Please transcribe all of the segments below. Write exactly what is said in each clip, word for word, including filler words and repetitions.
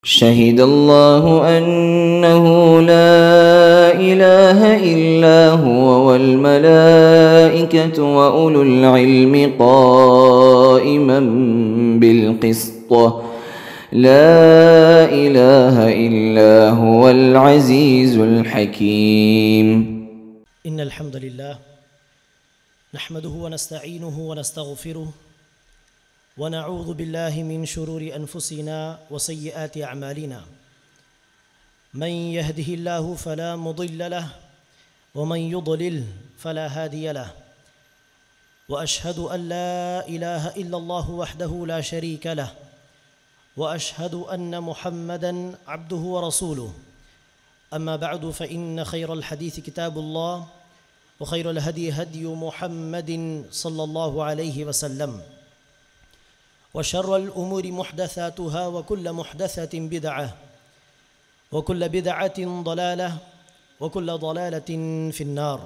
شهد الله أنه لا إله إلا هو والملائكة وأولو العلم قائما بالقسط لا إله إلا هو العزيز الحكيم. إن الحمد لله نحمده ونستعينه ونستغفره ونعوذ بالله من شرور أنفسنا وسيئات أعمالنا. من يهده الله فلا مضل له ومن يضلل فلا هادي له. وأشهد أن لا إله إلا الله وحده لا شريك له وأشهد أن محمدا عبده ورسوله. أما بعد فإن خير الحديث كتاب الله وخير الهدي هدي محمد صلى الله عليه وسلم وشر الأمور محدثاتها وكل محدثة بدعة وكل بدعة ضلالة وكل ضلالة في النار.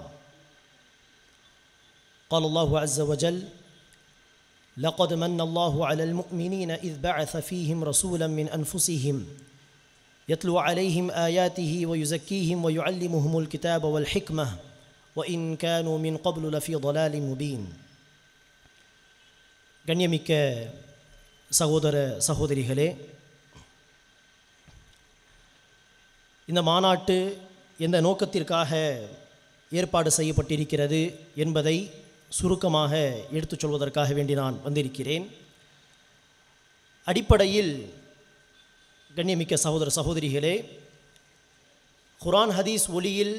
قال الله عز وجل: لقد من الله على المؤمنين إذ بعث فيهم رسولا من أنفسهم يتلو عليهم آياته ويزكيهم ويعلمهم الكتاب والحكمة وإن كانوا من قبل لفي ضلال مبين. கண்ணியமிக்க சகோதர சகோதரிகளே, இந்த மாநாட்டு எந்த நோக்கத்திற்காக ஏற்பாடு செய்யப்பட்டிருக்கிறது என்பதை சுருக்கமாக எடுத்துச் சொல்வதற்காக வேண்டி நான் வந்திருக்கிறேன். அடிப்படையில் கண்ணியமிக்க சகோதர சகோதரிகளே, குர்ஆன் ஹதீஸ் ஒளியில்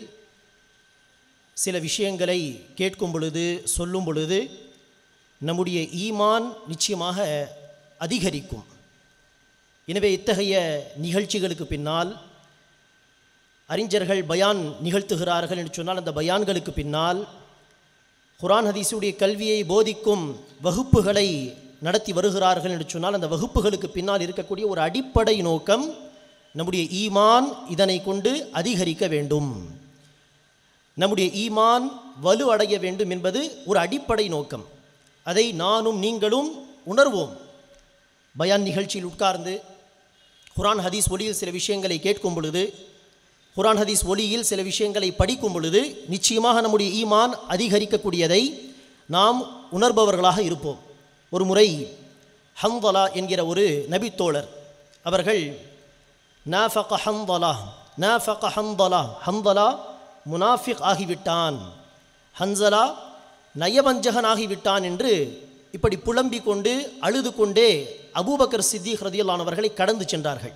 சில விஷயங்களை கேட்கும் பொழுது சொல்லும் பொழுது நம்முடைய ஈமான் நிச்சயமாக அதிகரிக்கும். எனவே இத்தகைய நிகழ்ச்சிகளுக்கு பின்னால் அறிஞர்கள் பயான் நிகழ்த்துகிறார்கள் என்று சொன்னால் அந்த பயான்களுக்கு பின்னால் குர்ஆன் ஹதீஸுடைய கல்வியை போதிக்கும் வகுப்புகளை நடத்தி வருகிறார்கள் என்று சொன்னால் அந்த வகுப்புகளுக்கு பின்னால் இருக்கக்கூடிய ஒரு அடிப்படை நோக்கம் நம்முடைய ஈமான் இதனை கொண்டு அதிகரிக்க வேண்டும், நம்முடைய ஈமான் வலு அடைய வேண்டும் என்பது ஒரு அடிப்படை நோக்கம். அதை நானும் நீங்களும் உணர்வோம். பயான் நிகழ்ச்சியில் உட்கார்ந்து குர்ஆன் ஹதீஸ் ஒளியில் சில விஷயங்களை கேட்கும் பொழுது, குர்ஆன் ஹதீஸ் ஒளியில் சில விஷயங்களை படிக்கும் பொழுது நிச்சயமாக நம்முடைய ஈமான் அதிகரிக்கக்கூடியதை நாம் உணர்பவர்களாக இருப்போம். ஒரு முறை ஹன்தலா என்கிற ஒரு நபித்தோழர் அவர்கள் நாஃபக ஹன்தலா நாஃபக ஹன்தலா ஹன்தலா முனாஃபிக் ஆகிவிட்டான், ஹன்சலா நயவஞ்சகன் ஆகிவிட்டான் என்று இப்படி புலம்பிக் கொண்டு அழுது கொண்டே அபூபக்கர் சித்திக் ரலியல்லாஹு அன்ஹு அவர்களை கடந்து சென்றார்கள்.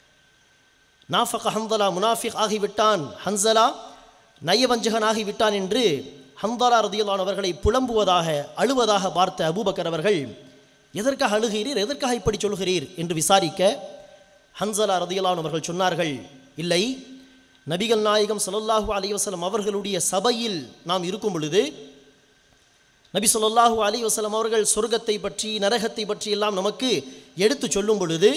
நாஃபக ஹன்தலா முனாஃபிக் ஆகிவிட்டான், ஹன்சலா நயவஞ்சகன் ஆகிவிட்டான் என்று ஹன்தலா ரலியல்லாஹு அன்ஹு அவர்களை புலம்புவதாக அழுவதாக பார்த்த அபூபக்கர் அவர்கள், எதற்காக அழுகிறீர், எதற்காக இப்படி சொல்கிறீர் என்று விசாரிக்க ஹன்சலா ரலியல்லாஹு அன்ஹு அவர்கள் சொன்னார்கள், இல்லை, நபிகள் நாயகம் ஸல்லல்லாஹு அலைஹி வஸல்லம் அவர்களுடைய சபையில் நாம் இருக்கும் பொழுது நபி ஸல்லல்லாஹு அலைஹி வஸல்லம் அவர்கள் சொர்க்கத்தை பற்றி நரகத்தை பற்றி எல்லாம் நமக்கு எடுத்து சொல்லும் பொழுது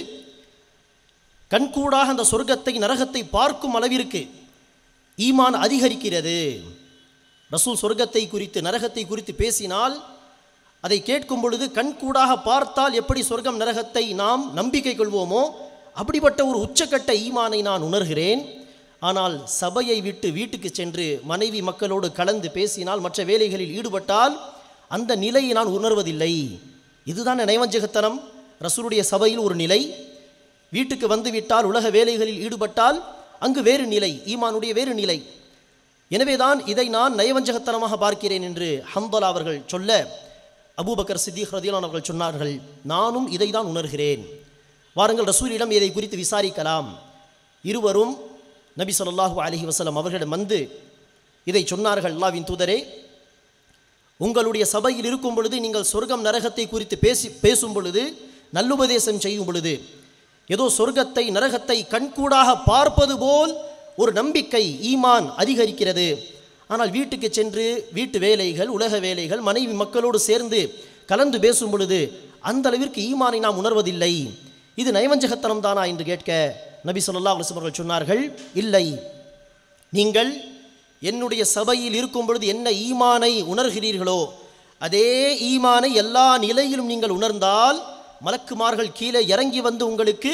கண்கூடாக அந்த சொர்க்கத்தை நரகத்தை பார்க்கும் அளவிற்கு ஈமான் அதிகரிக்கிறது. ரசூல் சொர்க்கத்தை குறித்து நரகத்தை குறித்து பேசினால் அதை கேட்கும் பொழுது கண்கூடாக பார்த்தால் எப்படி சொர்க்கம் நரகத்தை நாம் நம்பிக்கை கொள்வோமோ அப்படிப்பட்ட ஒரு உச்சக்கட்ட ஈமானை நான் உணர்கிறேன். ஆனால் சபையை விட்டு வீட்டுக்கு சென்று மனைவி மக்களோடு கலந்து பேசினால், மற்ற வேலைகளில் ஈடுபட்டால் அந்த நிலையை நான் உணர்வதில்லை. இதுதான் நயவஞ்சகத்தனம். ரசூலுடைய சபையில் ஒரு நிலை, வீட்டுக்கு வந்து விட்டால் உலக வேலைகளில் ஈடுபட்டால் அங்கு வேறு நிலை, ஈமானுடைய வேறு நிலை. எனவேதான் இதை நான் நயவஞ்சகத்தனமாக பார்க்கிறேன் என்று ஹன்தலா அவர்கள் சொல்ல அபூபக்கர் சித்திக் ரலியல்லாஹு அன்ஹு அவர்கள் சொன்னார்கள், நானும் இதை தான் உணர்கிறேன், வாருங்கள் ரசூலிடம் இதை குறித்து விசாரிக்கலாம். இருவரும் நபி ஸல்லல்லாஹு அலைஹி வஸல்லம் அவர்களிடம் வந்து இதை சொன்னார்கள், அல்லாஹ்வின் தூதரே, உங்களுடைய சபையில் இருக்கும் பொழுது நீங்கள் சொர்க்கம் நரகத்தை குறித்து பேசி பேசும் பொழுது நல்லுபதேசம் செய்யும் பொழுது ஏதோ சொர்க்கத்தை நரகத்தை கண்கூடாக பார்ப்பது போல் ஒரு நம்பிக்கை ஈமான் அதிகரிக்கிறது. ஆனால் வீட்டுக்கு சென்று வீட்டு வேலைகள் உலக வேலைகள் மனைவி மக்களோடு சேர்ந்து கலந்து பேசும் பொழுது அந்த அளவிற்கு ஈமானை நாம் உணர்வதில்லை. இது நயவஞ்சகத்தனம் தானா என்று கேட்க நபி ஸல்லல்லாஹு அலைஹி வஸல்லம் சொன்னார்கள், இல்லை, நீங்கள் என்னுடைய சபையில் இருக்கும் பொழுது என்ன ஈமானை உணர்கிறீர்களோ அதே ஈமானை எல்லா நிலையிலும் நீங்கள் உணர்ந்தால் மலக்குமார்கள் கீழே இறங்கி வந்து உங்களுக்கு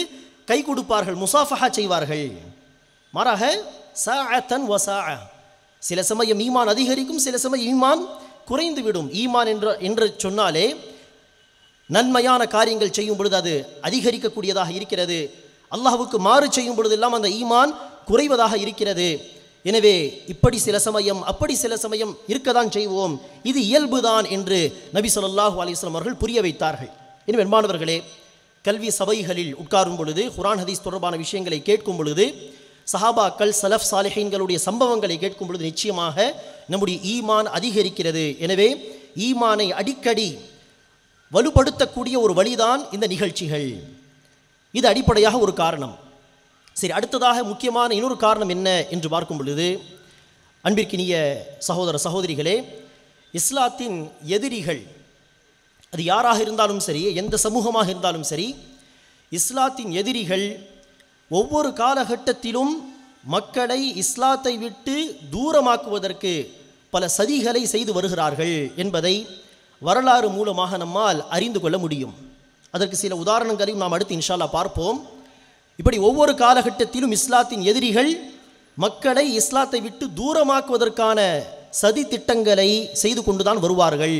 கை கொடுப்பார்கள், முசாஃபஹா செய்வார்கள். மாறாக சாஅத்தன் வசாஅ, சில சமயம் ஈமான் அதிகரிக்கும், சில சமயம் ஈமான் குறைந்து விடும். ஈமான் என்ற என்று சொன்னாலே நன்மையான காரியங்கள் செய்யும் பொழுது அது அதிகரிக்கக்கூடியதாக இருக்கிறது. அல்லாஹ்வுக்கு மாறு செய்யும் பொழுதெல்லாம் அந்த ஈமான் குறைவதாக இருக்கிறது. எனவே இப்படி சில சமயம் அப்படி சில சமயம் இருக்கத்தான் செய்வோம், இது இயல்புதான் என்று நபி ஸல்லல்லாஹு அலைஹி வஸல்லம் அவர்கள் புரிய வைத்தார்கள். எனவே அன்பானவர்களே, கல்வி சபைகளில் உட்காரும் பொழுது, குர்ஆன் ஹதீஸ் தொடர்பான விஷயங்களை கேட்கும் பொழுது, சஹாபாக்கள் சலஃப் சாலிஹீன்களுடைய சம்பவங்களை கேட்கும் பொழுது நிச்சயமாக நம்முடைய ஈமான் அதிகரிக்கிறது. எனவே ஈமானை அடிக்கடி வலுப்படுத்தக்கூடிய ஒரு வழிதான் இந்த நிகழ்ச்சிகள். இது அடிப்படையாக ஒரு காரணம். சரி, அடுத்ததாக முக்கியமான இன்னொரு காரணம் என்ன என்று பார்க்கும் பொழுது, அன்பிற்கினிய சகோதர சகோதரிகளே, இஸ்லாத்தின் எதிரிகள் அது யாராக இருந்தாலும் சரி, எந்த சமூகமாக இருந்தாலும் சரி, இஸ்லாத்தின் எதிரிகள் ஒவ்வொரு காலகட்டத்திலும் மக்களை இஸ்லாத்தை விட்டு தூரமாக்குவதற்கு பல சதிகளை செய்து வருகிறார்கள் என்பதை வரலாறு மூலமாக நம்மால் அறிந்து கொள்ள முடியும். அதற்கு சில உதாரணங்களையும் நாம் அடுத்து இன்ஷா அல்லாஹ் பார்ப்போம். இப்படி ஒவ்வொரு காலகட்டத்திலும் இஸ்லாத்தின் எதிரிகள் மக்களை இஸ்லாத்தை விட்டு தூரமாக்குவதற்கான சதி திட்டங்களை செய்து கொண்டுதான் வருவார்கள்.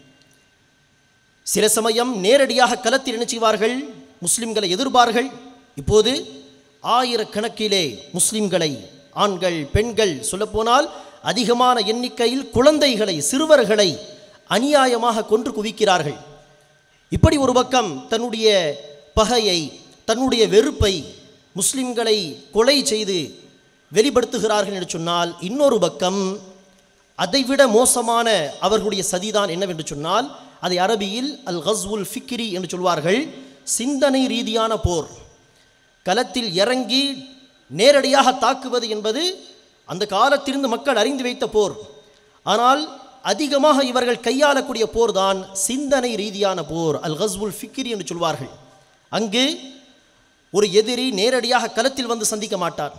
சில சமயம் நேரடியாக களத்தில் என்ன செய்வார்கள், முஸ்லிம்களை எதிர்ப்பார்கள். இப்போது ஆயிரக்கணக்கிலே முஸ்லிம்களை, ஆண்கள் பெண்கள், சொல்லப்போனால் அதிகமான எண்ணிக்கையில் குழந்தைகளை, சிறுவர்களை அநியாயமாக கொன்று குவிக்கிறார்கள். இப்படி ஒரு பக்கம் தன்னுடைய பகையை, தன்னுடைய வெறுப்பை முஸ்லிம்களை கொலை செய்து வெளிப்படுத்துகிறார்கள் என்று சொன்னால், இன்னொரு பக்கம் அதைவிட மோசமான அவர்களுடைய சதிதான் என்னவென்று சொன்னால், அதை அரபியில் அல் கஸ்வுல் ஃபிக்ரி என்று சொல்வார்கள். சிந்தனை ரீதியான போர். களத்தில் இறங்கி நேரடியாக தாக்குவது என்பது அந்த காலத்திலிருந்து மக்கள் அறிந்து வைத்த போர். ஆனால் அதிகமாக இவர்கள் கையாளக்கூடிய போர் தான் சிந்தனை ரீதியான போர், அல் கஸ்வுல் ஃபிக்ரி என்று சொல்வார்கள். அங்கு ஒரு எதிரி நேரடியாக களத்தில் வந்து சந்திக்க மாட்டான்,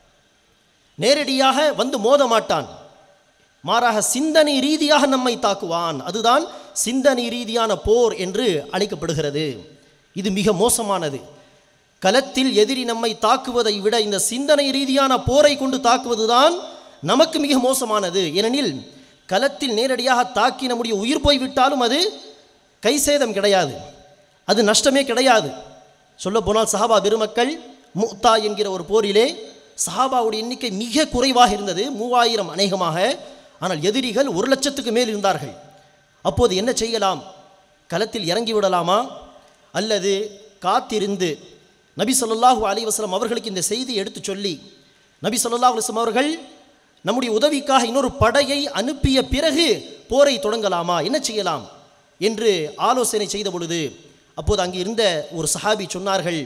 நேரடியாக வந்து மோத மாட்டான், மாறாக சிந்தனை ரீதியாக நம்மை தாக்குவான். அதுதான் சிந்தனை ரீதியான போர் என்று அழைக்கப்படுகிறது. இது மிக மோசமானது. களத்தில் எதிரி நம்மை தாக்குவதை விட இந்த சிந்தனை ரீதியான போரை கொண்டு தாக்குவதுதான் நமக்கு மிக மோசமானது. ஏனெனில் களத்தில் நேரடியாக தாக்கி நம்முடைய உயிர் போய்விட்டாலும் அது கை சேதம் கிடையாது, அது நஷ்டமே கிடையாது. சொல்ல போனால் சஹாபா பெருமக்கள் முக்தா என்கிற ஒரு போரிலே சஹாபாவுடைய எண்ணிக்கை மிக குறைவாக இருந்தது, மூவாயிரம் அநேகமாக. ஆனால் எதிரிகள் ஒரு லட்சத்துக்கு மேல் இருந்தார்கள். அப்போது என்ன செய்யலாம்? களத்தில் இறங்கி விடலாமா, அல்லது காத்திருந்து நபி ஸல்லல்லாஹு அலைஹி வஸல்லம் அவர்களுக்கு இந்த செய்தி எடுத்து சொல்லி நபி ஸல்லல்லாஹு அலைஹி வஸல்லம் அவர்கள் நம்முடைய உதவிக்காக இன்னொரு படையை அனுப்பிய பிறகு போரை தொடங்கலாமா, என்ன செய்யலாம் என்று ஆலோசனை செய்த பொழுது, அப்போது அங்கு இருந்த ஒரு சஹாபி சொன்னார்கள்,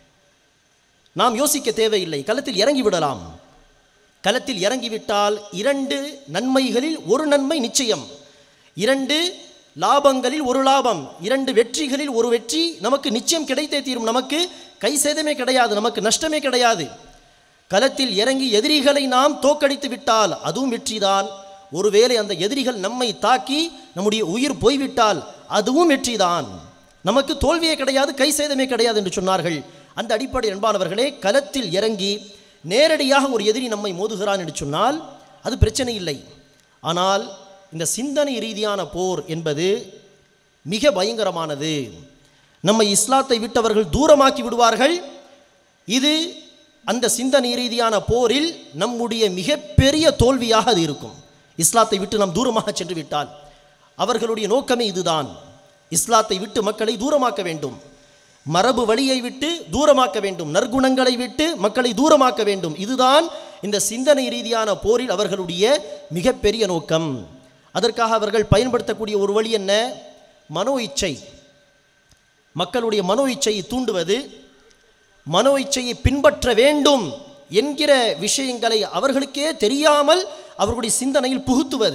நாம் யோசிக்க தேவையில்லை, களத்தில் இறங்கி விடலாம். களத்தில் இறங்கிவிட்டால் இரண்டு நன்மைகளில் ஒரு நன்மை நிச்சயம், இரண்டு லாபங்களில் ஒரு லாபம், இரண்டு வெற்றிகளில் ஒரு வெற்றி நமக்கு நிச்சயம் கிடைத்தே தீரும். நமக்கு கை சேதமே கிடையாது, நமக்கு நஷ்டமே கிடையாது. களத்தில் இறங்கி எதிரிகளை நாம் தோக்கடித்து விட்டால் அதுவும் வெற்றிதான். ஒருவேளை அந்த எதிரிகள் நம்மை தாக்கி நம்முடைய உயிர் போய்விட்டால் அதுவும் வெற்றிதான். நமக்கு தோல்வியே கிடையாது, கை சேதமே கிடையாது என்று சொன்னார்கள். அந்த அடிப்படை அன்பானவர்களே, களத்தில் இறங்கி நேரடியாக ஒரு எதிரி நம்மை மோதுகிறான் என்று சொன்னால் அது பிரச்சனை இல்லை. ஆனால் இந்த சிந்தனை ரீதியான போர் என்பது மிக பயங்கரமானது. நம்மை இஸ்லாத்தை விட்டவர்கள் தூரமாக்கி விடுவார்கள். இது அந்த சிந்தனை ரீதியான போரில் நம்முடைய மிகப்பெரிய தோல்வியாக அது இருக்கும். இஸ்லாத்தை விட்டு நாம் தூரமாக சென்று விட்டால் அவர்களுடைய நோக்கமே இதுதான், இஸ்லாத்தை விட்டு மக்களை தூரமாக்க வேண்டும், மரபு வழியை விட்டு தூரமாக்க வேண்டும், நற்குணங்களை விட்டு மக்களை தூரமாக்க வேண்டும். இதுதான் இந்த சிந்தனை ரீதியான போரில் அவர்களுடைய மிகப்பெரிய நோக்கம். அதற்காக அவர்கள் பயன்படுத்தக்கூடிய ஒரு வழி என்ன? மனோ இச்சை. மக்களுடைய மனோ இச்சையை தூண்டுவது, மனோ இச்சையை பின்பற்ற வேண்டும் என்கிற விஷயங்களை அவர்களுக்கே தெரியாமல் அவர்களுடைய சிந்தனையில் புகுத்துவது.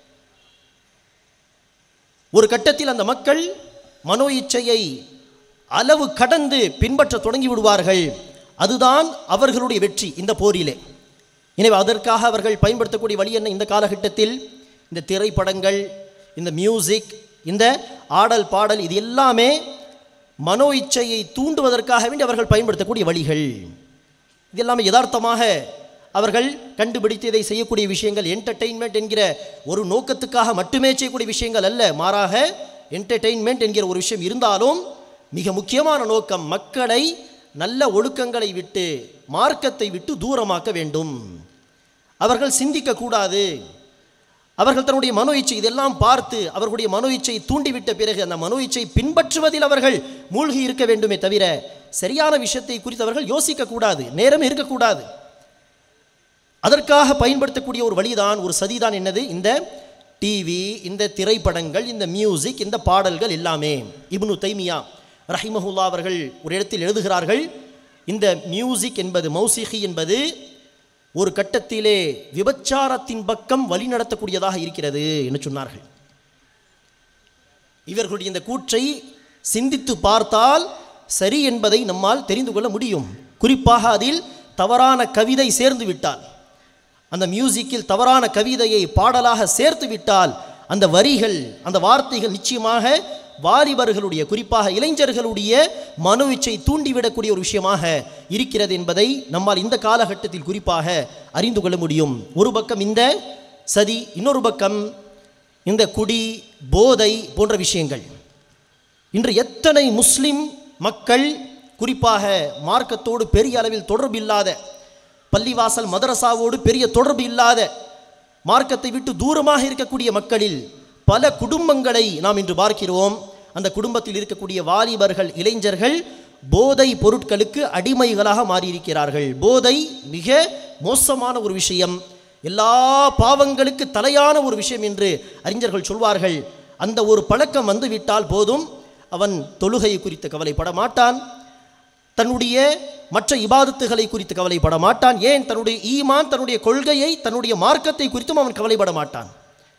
ஒரு கட்டத்தில் அந்த மக்கள் மனோ இச்சையை அளவு கடந்து பின்பற்ற தொடங்கி விடுவார்கள். அதுதான் அவர்களுடைய வெற்றி இந்த போரிலே. எனவே அதற்காக அவர்கள் பயன்படுத்தக்கூடிய வழி என்ன? இந்த காலகட்டத்தில் இந்த திரைப்படங்கள், இந்த மியூசிக், இந்த ஆடல் பாடல், இது எல்லாமே மனோ இச்சையை தூண்டுவதற்காக வேண்டி அவர்கள் பயன்படுத்தக்கூடிய வழிகள். இது எல்லாமே யதார்த்தமாக அவர்கள் கண்டுபிடித்து இதை செய்யக்கூடிய விஷயங்கள். என்டர்டெயின்மெண்ட் என்கிற ஒரு நோக்கத்துக்காக மட்டுமே செய்யக்கூடிய விஷயங்கள் அல்ல. மாறாக என்டர்டெயின்மெண்ட் என்கிற ஒரு விஷயம் இருந்தாலும் மிக முக்கியமான நோக்கம் மக்களை நல்ல ஒழுக்கங்களை விட்டு மார்க்கத்தை விட்டு தூரமாக்க வேண்டும். அவர்கள் சிந்திக்கக்கூடாது. அவர்கள் தன்னுடைய மனோ இச்சை இதெல்லாம் பார்த்து அவர்களுடைய மனோ இச்சையை தூண்டிவிட்ட பிறகு அந்த மனோ இச்சை பின்பற்றுவதில் அவர்கள் மூழ்கி இருக்க வேண்டுமே தவிர சரியான விஷயத்தை குறித்து அவர்கள் யோசிக்கக்கூடாது, நேரம் இருக்கக்கூடாது. அதற்காக பயன்படுத்தக்கூடிய ஒரு வழிதான், ஒரு சதிதான் என்னது? இந்த டிவி, இந்த திரைப்படங்கள், இந்த மியூசிக், இந்த பாடல்கள் எல்லாமே. இப்னு தைமியா ரஹிமஹுல்லா அவர்கள் ஒரு இடத்தில் எழுதுகிறார்கள், இந்த மியூசிக் என்பது, மௌசிகி என்பது ஒரு கட்டத்திலே விபச்சாரத்தின் பக்கம் வழிநடத்தக்கூடியதாக இருக்கிறது என்று சொன்னார்கள். இவர்களுடைய இந்த கூற்றை சிந்தித்து பார்த்தால் சரி என்பதை நம்மால் தெரிந்து கொள்ள முடியும். குறிப்பாக அதில் தவறான கவிதை சேர்ந்து விட்டால், அந்த மியூசிக்கில் தவறான கவிதையை பாடலாக சேர்த்து விட்டால் அந்த வரிகள், அந்த வார்த்தைகள் நிச்சயமாக வாலிபர்களுடைய, குறிப்பாக இளைஞர்களுடைய மனோ இச்சை தூண்டிவிடக்கூடிய ஒரு விஷயமாக இருக்கிறது என்பதை நம்மால் இந்த காலகட்டத்தில் குறிப்பாக அறிந்து கொள்ள முடியும். ஒரு பக்கம் இந்த சதி, இன்னொரு பக்கம் இந்த குடி, போதை போன்ற விஷயங்கள். இன்று எத்தனை முஸ்லிம் மக்கள் குறிப்பாக மார்க்கத்தோடு பெரிய அளவில் தொடர்பு இல்லாத, பள்ளிவாசல் மதரசாவோடு பெரிய தொடர்பு இல்லாத, மார்க்கத்தை விட்டு தூரமாக இருக்கக்கூடிய மக்களில் பல குடும்பங்களை நாம் இன்று பார்க்கிறோம். அந்த குடும்பத்தில் இருக்கக்கூடிய வாலிபர்கள், இளைஞர்கள் போதை பொருட்களுக்கு அடிமைகளாக மாறியிருக்கிறார்கள். போதை மிக மோசமான ஒரு விஷயம், எல்லா பாவங்களுக்கு தலையான ஒரு விஷயம் என்று அறிஞர்கள் சொல்வார்கள். அந்த ஒரு பழக்கம் வந்துவிட்டால் போதும், அவன் தொழுகை குறித்து கவலைப்பட மாட்டான், தன்னுடைய மற்ற இபாதத்துகளை குறித்து கவலைப்பட மாட்டான், ஏன் தன்னுடைய ஈமான், தன்னுடைய கொள்கையை, தன்னுடைய மார்க்கத்தை குறித்தும் அவன் கவலைப்பட மாட்டான்.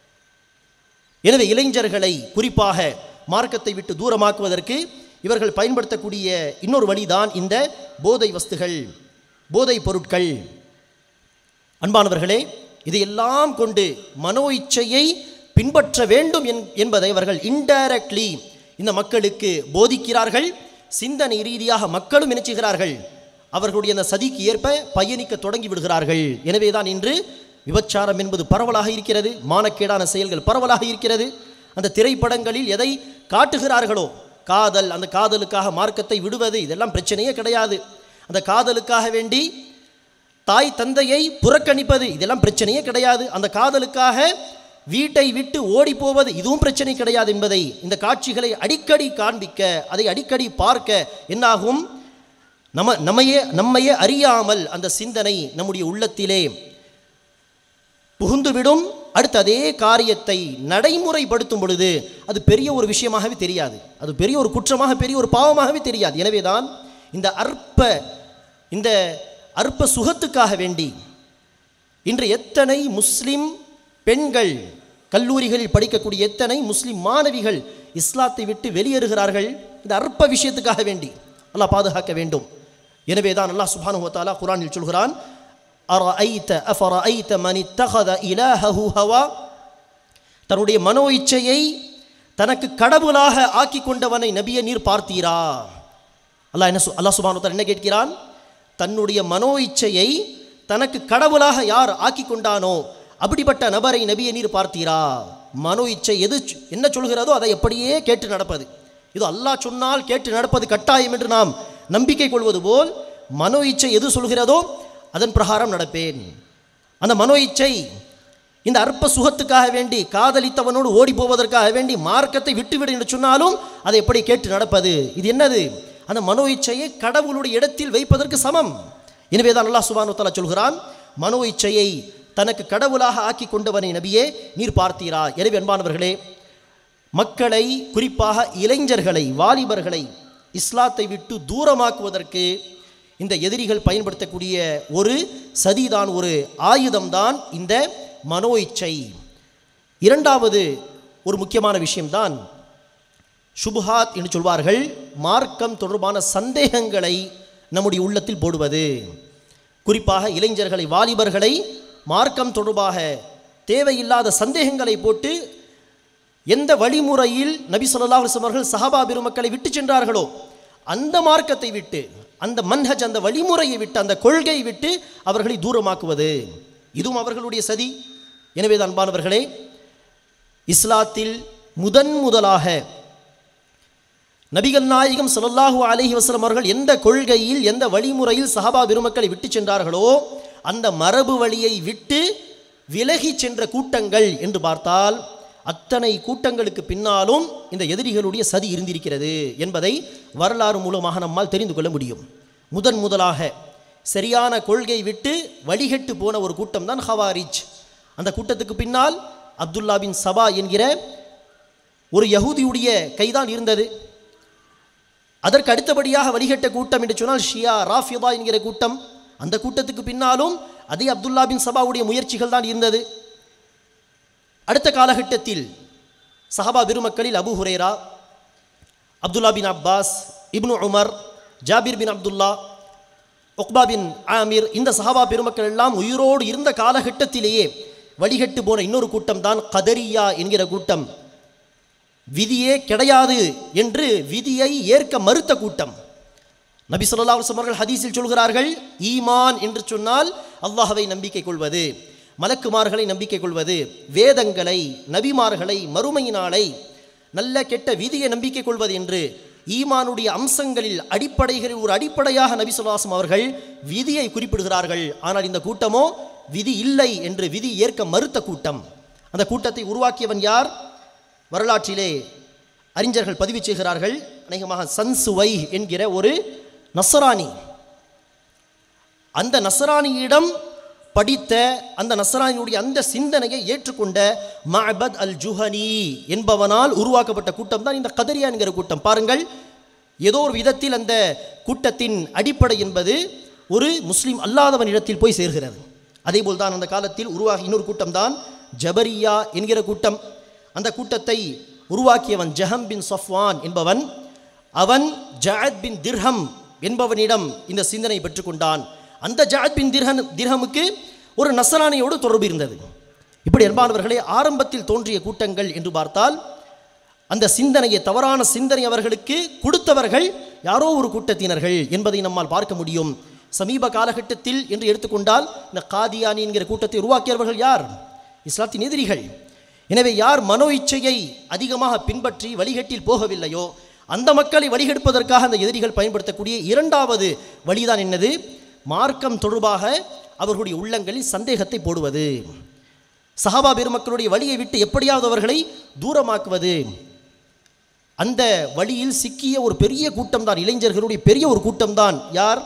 எனவே இளைஞர்களை குறிப்பாக மார்க்கத்தை விட்டு தூரமாக்குவதற்கு இவர்கள் பயன்படுத்தக்கூடிய இன்னொரு வழிதான் இந்த போதை வஸ்துகள், போதை பொருட்கள். அன்பானவர்களே, இதையெல்லாம் கொண்டு மனோ இச்சையை பின்பற்ற வேண்டும் என்பதை அவர்கள் இன்டைரக்ட்லி இந்த மக்களுக்கு போதிக்கிறார்கள். சிந்தனை ரீதியாக மக்களும் நினைச்சுகிறார்கள், அவர்களுடைய அந்த சதிக்கு ஏற்ப பயணிக்க தொடங்கி விடுகிறார்கள். எனவேதான் இன்று விபச்சாரம் என்பது பரவலாக இருக்கிறது, மானக்கேடான செயல்கள் பரவலாக இருக்கிறது. அந்த திரைப்படங்களில் எதை காட்டுகிறார்களோ, காதல், அந்த காதலுக்காக மார்க்கத்தை விடுவது, இதெல்லாம் பிரச்சனையே கிடையாது. அந்த காதலுக்காக வேண்டி தாய் தந்தையை புறக்கணிப்பது, இதெல்லாம் பிரச்சனையே கிடையாது. அந்த காதலுக்காக வீட்டை விட்டு ஓடி போவது, இதுவும் பிரச்சனை கிடையாது என்பதை, இந்த காட்சிகளை அடிக்கடி காண்பிக்க, அதை அடிக்கடி பார்க்க என்னாகும், நம்ம நம்மையே நம்மையே அறியாமல் அந்த சிந்தனை நம்முடைய உள்ளத்திலே புகுந்துவிடும். அடுத்து அதே காரியத்தை நடைமுறைப்படுத்தும் பொழுது அது பெரிய ஒரு விஷயமாகவே தெரியாது, அது பெரிய ஒரு குற்றமாக, பெரிய ஒரு பாவமாகவே தெரியாது. எனவேதான் இந்த அற்ப இந்த அற்ப சுகத்துக்காக வேண்டி இன்று எத்தனை முஸ்லிம் பெண்கள், கல்லூரிகளில் படிக்கக்கூடிய எத்தனை முஸ்லிம் மாணவிகள் இஸ்லாத்தை விட்டு வெளியேறுகிறார்கள், இந்த அற்ப விஷயத்துக்காக வேண்டி. அல்லாஹ் பாதுகாக்க வேண்டும். எனவேதான் அல்லாஹ் சுப்ஹானஹு வ தஆலா குர்ஆனில் சொல்கிறான், அரஐத அஃபரஐத மன் இத்தகத இலாஹஹு ஹவா, தன்னுடைய மனோ இச்சையை தனக்கு கடவுளாக ஆக்கி கொண்டவனை நபியை நீர் பார்த்தீரா? அல்லாஹ் என்ன அல்லாஹ் சுப்ஹானஹு வ தஆலா என்ன கேட்கிறான்? தன்னுடைய மனோ இச்சையை தனக்கு கடவுளாக யார் ஆக்கி கொண்டானோ அப்படிப்பட்ட நபரை நபியை நீர் பார்த்தீரா? மனோ இச்சை எது என்ன சொல்கிறதோ அதை எப்படியே கேட்டு நடப்பது, இது அல்லாஹ் சொன்னால் கேட்டு நடப்பது கட்டாயம் என்று நாம் நம்பிக்கை கொள்வது போல், மனோ இச்சை எது சொல்கிறதோ அதன் பிரகாரம் நடப்பேன். அந்த மனோ இச்சை இந்த அற்ப சுகத்துக்காக வேண்டி, காதலித்தவனோடு ஓடி போவதற்காக வேண்டி மார்க்கத்தை விட்டுவிடு என்று சொன்னாலும் அதை எப்படி கேட்டு நடப்பது, இது என்னது? அந்த மனோ இச்சையை கடவுளுடைய இடத்தில் வைப்பதற்கு சமம். எனவேதான் அல்லாஹ் சுப்ஹானஹு வ தஆலா சொல்கிறான், மனோ இச்சையை தனக்கு கடவுளாக ஆக்கி கொண்டவனை நபியே நீர் பார்த்தீரா? எனவே அன்பானவர்களே, மக்களை, குறிப்பாக இளைஞர்களை, வாலிபர்களை இஸ்லாத்தை விட்டு தூரமாக்குவதற்கு இந்த எதிரிகள் பயன்படுத்தக்கூடிய ஒரு சதிதான், ஒரு ஆயுதம்தான் இந்த மனோ இச்சை. இரண்டாவது ஒரு முக்கியமான விஷயம்தான் ஷுபுஹாத் என்று சொல்வார்கள், மார்க்கம் தொடர்பான சந்தேகங்களை நம்முடைய உள்ளத்தில் போடுவது. குறிப்பாக இளைஞர்களை, வாலிபர்களை மார்க்கம் தொடர்பாக தேவையில்லாத சந்தேகங்களை போட்டு, எந்த வழிமுறையில் நபி ஸல்லல்லாஹு அலைஹி வஸல்லம் அவர்கள் சஹாபா பெருமக்களை விட்டு சென்றார்களோ அந்த மார்க்கத்தை விட்டு, அந்த மன்ஹஜ், அந்த வழிமுறையை விட்டு, அந்த கொள்கையை விட்டு அவர்களை தூரமாக்குவது, இதுவும் அவர்களுடைய சதி. எனவே தான் அன்பானவர்களே, இஸ்லாத்தில் முதன் முதலாக நபிகள் நாயகம் ஸல்லல்லாஹு அலைஹி வஸல்லம் அவர்கள் எந்த கொள்கையில், எந்த வழிமுறையில் சஹாபா பெருமக்களை விட்டு சென்றார்களோ அந்த மரபு வழியை விட்டு விலகி சென்ற கூட்டங்கள் என்று பார்த்தால் அத்தனை கூட்டங்களுக்கு பின்னாலும் இந்த எதிரிகளுடைய சதி இருந்திருக்கிறது என்பதை வரலாறு மூலமாக நம்மால் தெரிந்து கொள்ள முடியும். முதன் முதலாக சரியான கொள்கை விட்டு வழிகட்டு போன ஒரு கூட்டம் தான் ஹவாரிஜ். அந்த கூட்டத்துக்கு பின்னால் அப்துல்லா பின் சபா என்கிற ஒரு யஹூதியுடைய கைதான் இருந்தது. அதற்கு அடுத்தபடியாக வழிகட்ட கூட்டம் என்று சொன்னால் ஷியா ராஃபிதா என்கிற கூட்டம். அந்த கூட்டத்துக்கு பின்னாலும் அதே அப்துல்லா பின் சபாவுடைய முயற்சிகள் தான் இருந்தது. அடுத்த காலகட்டத்தில் சஹாபா பெருமக்களில் Abu Hurairah, Abdullah bin Abbas, Ibn Umar, Jabir bin Abdullah, Uqba bin Amir, இந்த சஹாபா பெருமக்கள் எல்லாம் உயிரோடு இருந்த காலகட்டத்திலேயே வழிகட்டு போன இன்னொரு கூட்டம் தான் கதரியா என்கிற கூட்டம். விதியே கிடையாது என்று விதியை ஏற்க மறுத்த கூட்டம். நபி ஸல்லல்லாஹு அலைஹி வஸல்லம் அவர்கள் ஹதீஸில் சொல்கிறார்கள், ஈமான் என்று சொன்னால் அல்லாஹ்வை நம்பிக்கை கொள்வது, மலக்குமார்களை நம்பிக்கை கொள்வது, வேதங்களை, நபிமார்களை, மறுமையினாலை, நல்ல கெட்ட விதியை நம்பிக்கை கொள்வது என்று ஈமானுடைய அம்சங்களில் அடிப்படைகளில் ஒரு அடிப்படையாக நபி ஸல்லல்லாஹு அலைஹி வஸல்லம் அவர்கள் விதியை குறிப்பிடுகிறார்கள். ஆனால் இந்த கூட்டமோ விதி இல்லை என்று விதி ஏற்க மறுத்த கூட்டம். அந்த கூட்டத்தை உருவாக்கியவன் யார்? வரலாற்றிலே அறிஞர்கள் பதிவு செய்கிறார்கள். அநேகமாக சன்சுவை என்கிற ஒரு நஸ்ரானி. அந்த நஸ்ரானியிடம் படித்த, அந்த நஸ்ரானியுடைய அந்த சிந்தனையை ஏற்றுக்கொண்ட மஅபத் அல் ஜுஹனி என்பவனால் உருவாக்கப்பட்ட கூட்டம் தான் இந்த கதரியா என்கிற கூட்டம். பாருங்கள், ஏதோ ஒரு விதத்தில் அந்த கூட்டத்தின் அடிப்படை என்பது ஒரு முஸ்லீம் அல்லாதவன் இடத்தில் போய் சேர்கிறது. அதேபோல் தான் அந்த காலத்தில் உருவாகி இன்னொரு கூட்டம் தான் ஜபரியா என்கிற கூட்டம். அந்த கூட்டத்தை உருவாக்கியவன் ஜஹம் பின் சஃப்வான் என்பவன். அவன் ஜஅத் பின் திர்ஹம் என்பவனிடம் இந்த சிந்தனை பெற்றுக்கொண்டான். அந்த ஜஅத் பின் திர்ஹம் திர்ஹமுக்கு ஒரு நஸ்ரானியோடு தொடர்பு இருந்தது. இப்படி அன்பானவர்களே, ஆரம்பத்தில் தோன்றிய கூட்டங்கள் என்று பார்த்தால் அந்த சிந்தனையை, தவறான சிந்தனை அவர்களுக்கு கொடுத்தவர்கள் யாரோ ஒரு கூட்டத்தினர்கள் என்பதை நம்மால் பார்க்க முடியும். சமீப காலகட்டத்தில் என்று எடுத்துக்கொண்டால் இந்த காதியானி என்கிற கூட்டத்தை உருவாக்கியவர்கள் யார்? இஸ்லாத்தின் எதிரிகள். எனவே யார் மனோ இச்சையை அதிகமாக பின்பற்றி வழிகட்டில் போகவில்லையோ அந்த மக்களை வழிகெடுப்பதற்காக அந்த எதிரிகள் பயன்படுத்தக்கூடிய இரண்டாவது வழிதான் என்னது? மார்க்கம் தொடர்பாக அவர்களுடைய உள்ளங்களில் சந்தேகத்தை போடுவது, சஹாபா பெருமக்களுடைய வழியை விட்டு எப்படியாவது அவர்களை தூரமாக்குவது. அந்த வழியில் சிக்கிய ஒரு பெரிய கூட்டம் தான், இளைஞர்களுடைய பெரிய ஒரு கூட்டம் தான் யார்?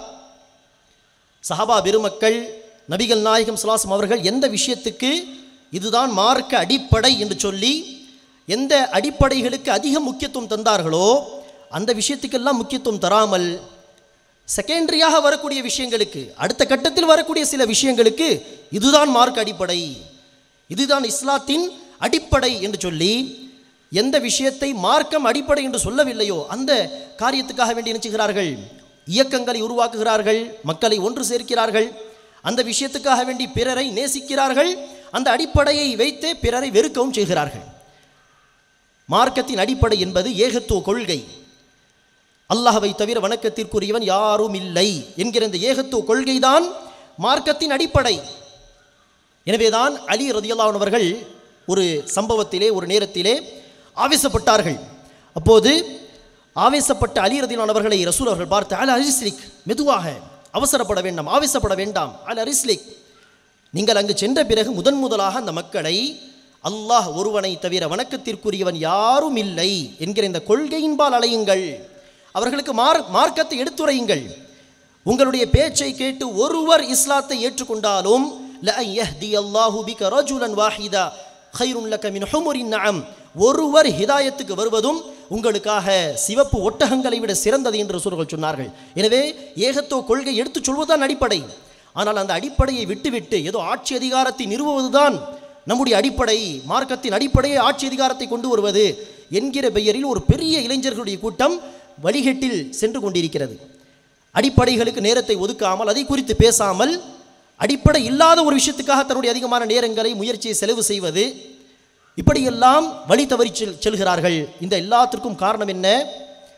சஹாபா பெருமக்கள், நபிகள் நாயகம் ஸல்லல்லாஹு அலைஹி வஸல்லம் அவர்கள் எந்த விஷயத்துக்கு இதுதான் மார்க்க அடிப்படை என்று சொல்லி எந்த அடிப்படைகளுக்கு அதிக முக்கியத்துவம் தந்தார்களோ அந்த விஷயத்துக்கெல்லாம் முக்கியத்துவம் தராமல் செகண்டரியாக வரக்கூடிய விஷயங்களுக்கு, அடுத்த கட்டத்தில் வரக்கூடிய சில விஷயங்களுக்கு இதுதான் மார்க்க அடிப்படை, இதுதான் இஸ்லாத்தின் அடிப்படை என்று சொல்லி எந்த விஷயத்தை மார்க்கம் அடிப்படை என்று சொல்லவில்லையோ அந்த காரியத்துக்காக வேண்டி நினைச்சுகிறார்கள், இயக்கங்களை உருவாக்குகிறார்கள், மக்களை ஒன்று சேர்க்கிறார்கள், அந்த விஷயத்துக்காக வேண்டி பிறரை நேசிக்கிறார்கள், அந்த அடிப்படையை வைத்து பிறரை வெறுக்கவும் செய்கிறார்கள். மார்க்கத்தின் அடிப்படை என்பது ஏகத்துவ கொள்கை. அல்லாஹ்வை தவிர வணக்கத்திற்குரியவன் யாரும் இல்லை என்கிற இந்த ஏகத்துவ கொள்கைதான் மார்க்கத்தின் அடிப்படை. எனவேதான் அலி ரலியல்லாஹு அன்ஹு அவர்கள் ஒரு சம்பவத்திலே, ஒரு நேரத்திலே ஆவேசப்பட்டார்கள். அப்போது ஆவேசப்பட்ட அலி ரலியல்லாஹு அன்ஹு அவர்களை ரசூல் அவர்கள் பார்த்து, அல அரிஸ்லிக், மெதுவாக, அவசரப்பட வேண்டாம், ஆவேசப்பட வேண்டாம், அல அரிஸ்லிக், நீங்கள் அங்கு சென்ற பிறகு முதன் முதலாக அந்த மக்களை அல்லாஹ் ஒருவனை தவிர வணக்கத்திற்குரியவன் யாரும் இல்லை என்கிற இந்த கொள்கையின்பால் அலையுங்கள், அவர்களுக்கு மார் மார்க்கத்தை எடுத்துரையுங்கள். உங்களுடைய பேச்சை கேட்டு ஒருவர் இஸ்லாத்தை ஏற்றுக்கொண்டாலும் லஅன் யஹ்தியல்லாஹு பிக ரஜுலன் வாஹிதா கைருன் லக மின் ஹுமுரின் நஅம், ஒருவர் ஹிதாயத்துக்கு வருவதும் உங்களுக்காக சிவப்பு ஒட்டகங்களை விட சிறந்தது என்று ரசூலுகள் சொன்னார்கள். எனவே ஏகத்துவ கொள்கை எடுத்துச் சொல்வதுதான் அடிப்படை. ஆனால் அந்த அடிப்படையை விட்டுவிட்டு ஏதோ ஆட்சி அதிகாரத்தை நிறுவுவதுதான் நம்முடைய அடிப்படை, மார்க்கத்தின் அடிப்படையை ஆட்சி அதிகாரத்தை கொண்டு வருவது என்கிற பெயரில் ஒரு பெரிய இளைஞர்களுடைய கூட்டம் வழிகேட்டில் சென்று கொண்டிருக்கிறது. அடிப்படைகளுக்கு நேரத்தை ஒதுக்காமல், அதை குறித்து பேசாமல், அடிப்படை இல்லாத ஒரு விஷயத்துக்காக தன்னுடைய அதிகமான நேரங்களை, முயற்சியை செலவு செய்வது, இப்படியெல்லாம் வழி தவறி செல் செல்கிறார்கள். இந்த எல்லாத்திற்கும் காரணம் என்ன?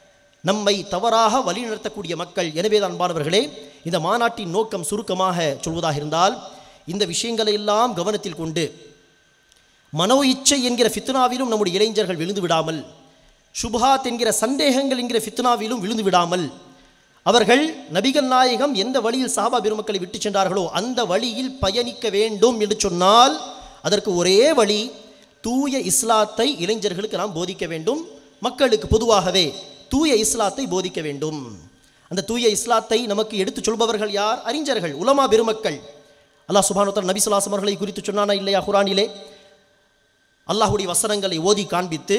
நம்மை தவறாக வழிநடத்தக்கூடிய மக்கள். எனவே தான் அன்பானவர்களே, இந்த மாநாட்டின் நோக்கம் சுருக்கமாக சொல்வதாக இருந்தால், இந்த விஷயங்களை எல்லாம் கவனத்தில் கொண்டு மனோ இச்சை என்கிற ஃபித்னாவிலும் நம்முடைய இளைஞர்கள் விழுந்து விடாமல், சுபஹாத் என்கிற சந்தேகங்கள் என்கிற ஃபித்னாவிலும் விழுந்து விடாமல், அவர்கள் நபிகள் நாயகம் எந்த வழியில் சஹாபா பெருமக்களை விட்டு சென்றார்களோ அந்த வழியில் பயணிக்க வேண்டும் என்று சொன்னால், அதற்கு ஒரே வழி, தூய இஸ்லாத்தை இளைஞர்களுக்கு நாம் போதிக்க வேண்டும். மக்களுக்கு பொதுவாகவே தூய இஸ்லாத்தை போதிக்க வேண்டும். அந்த தூய இஸ்லாத்தை நமக்கு எடுத்துச் சொல்பவர்கள் யார்? அறிஞர்கள், உலமா பெருமக்கள். அல்லாஹ் சுப்ஹானஹு வ தஆலா நபி ஸல்லல்லாஹு அலைஹி வஸல்லம் அவர்களை குறித்து சொன்னானா இல்லையா? குர்ஆனிலே அல்லாஹ்வுடைய வசனங்களை ஓதி காண்பித்து,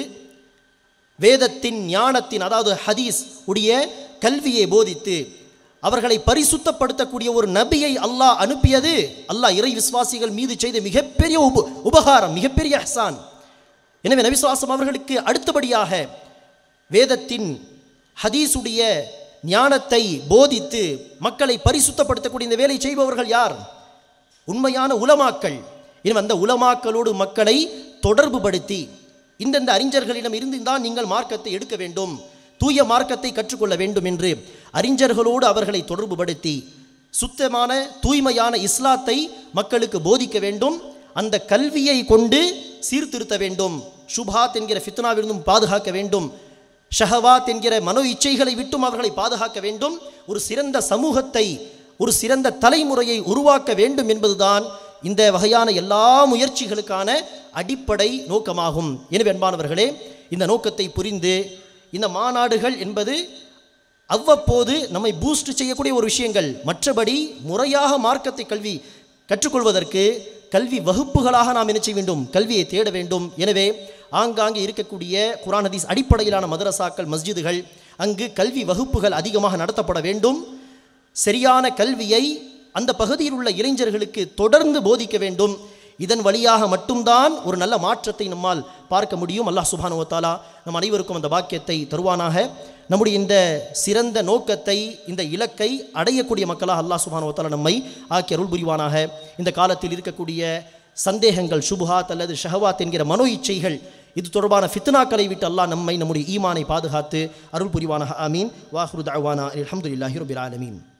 வேதத்தின் ஞானத்தின், அதாவது ஹதீஸ் உடைய கல்வியை போதித்து அவர்களை பரிசுத்தப்படுத்தக்கூடிய ஒரு நபியை அல்லாஹ் அனுப்பியது அல்லாஹ் இறை விசுவாசிகள் மீது செய்த மிகப்பெரிய உப உபகாரம் மிகப்பெரிய இஹ்சான். எனவே நபி ஸல்லல்லாஹு அலைஹி வஸல்லம் அவர்களுக்கு அடுத்தபடியாக வேதத்தின் ஹதீஸுடைய ஞானத்தை போதித்து மக்களை பரிசுத்தப்படுத்தக்கூடிய இந்த வேலை செய்பவர்கள் யார்? உண்மையான உலமாக்கள். எனவே அந்த உலமாக்களோடு மக்களை தொடர்பு படுத்தி, இந்தந்த அறிஞர்களிடம் இருந்து தான் நீங்கள் மார்க்கத்தை எடுக்க வேண்டும், தூய மார்க்கத்தை கற்றுக்கொள்ள வேண்டும் என்று அறிஞர்களோடு அவர்களை தொடர்பு படுத்தி சுத்தமான தூய்மையான இஸ்லாத்தை மக்களுக்கு போதிக்க வேண்டும். அந்த கல்வியை கொண்டு சீர்திருத்த வேண்டும். சுபஹாத் என்கிற ஃபித்னாவிலிருந்தும் பாதுகாக்க வேண்டும். ஷஹவாத் என்கிற மனோ இச்சைகளை விட்டும் அவர்களை பாதுகாக்க வேண்டும். ஒரு சிறந்த சமூகத்தை, ஒரு சிறந்த தலைமுறையை உருவாக்க வேண்டும் என்பதுதான் இந்த வகையான எல்லா முயற்சிகளுக்கான அடிப்படை நோக்கமாகும். எனவே அன்பானவர்களே, இந்த நோக்கத்தை புரிந்து, இந்த மாநாடுகள் என்பது அவ்வப்போது நம்மை பூஸ்ட் செய்யக்கூடிய ஒரு விஷயங்கள், மற்றபடி முறையாக மார்க்கத்தை கல்வி கற்றுக்கொள்வதற்கு கல்வி வகுப்புகளாக நாம் என்ன செய்ய வேண்டும்? கல்வியை தேட வேண்டும். எனவே ஆங்காங்கே இருக்கக்கூடிய குர்ஆன் ஹதீஸ் அடிப்படையிலான மதரசாக்கள், மஸ்ஜிதுகள், அங்கு கல்வி வகுப்புகள் அதிகமாக நடத்தப்பட வேண்டும். சரியான கல்வியை அந்த பகுதியில் உள்ள இளைஞர்களுக்கு தொடர்ந்து போதிக்க வேண்டும். இதன் வழியாக மட்டும்தான் ஒரு நல்ல மாற்றத்தை நம்மால் பார்க்க முடியும். அல்லாஹ் சுப்ஹானஹு வ தஆலா நம் அனைவருக்கும் அந்த பாக்கியத்தை தருவானாக. நம்முடைய இந்த சிறந்த நோக்கத்தை, இந்த இலக்கை அடையக்கூடிய மக்களாக அல்லாஹ் சுப்ஹானஹு வ தஆலா நம்மை ஆக்கி அருள் புரிவானாக. இந்த காலத்தில் இருக்கக்கூடிய சந்தேகங்கள், சுபஹாத் அல்லது ஷஹவாத் என்கிற மனோ இச்சைகள், இது தொடர்பான ஃபித்னாக்களை விட்டு அல்லாஹ் நம்மை, நம்முடைய ஈமானை பாதுகாத்து அருள் புரிவானாக. ஆமீன். வாஹிரு தஅவானா அல்ஹம்துலில்லாஹி ரப்பில் ஆலமீன்.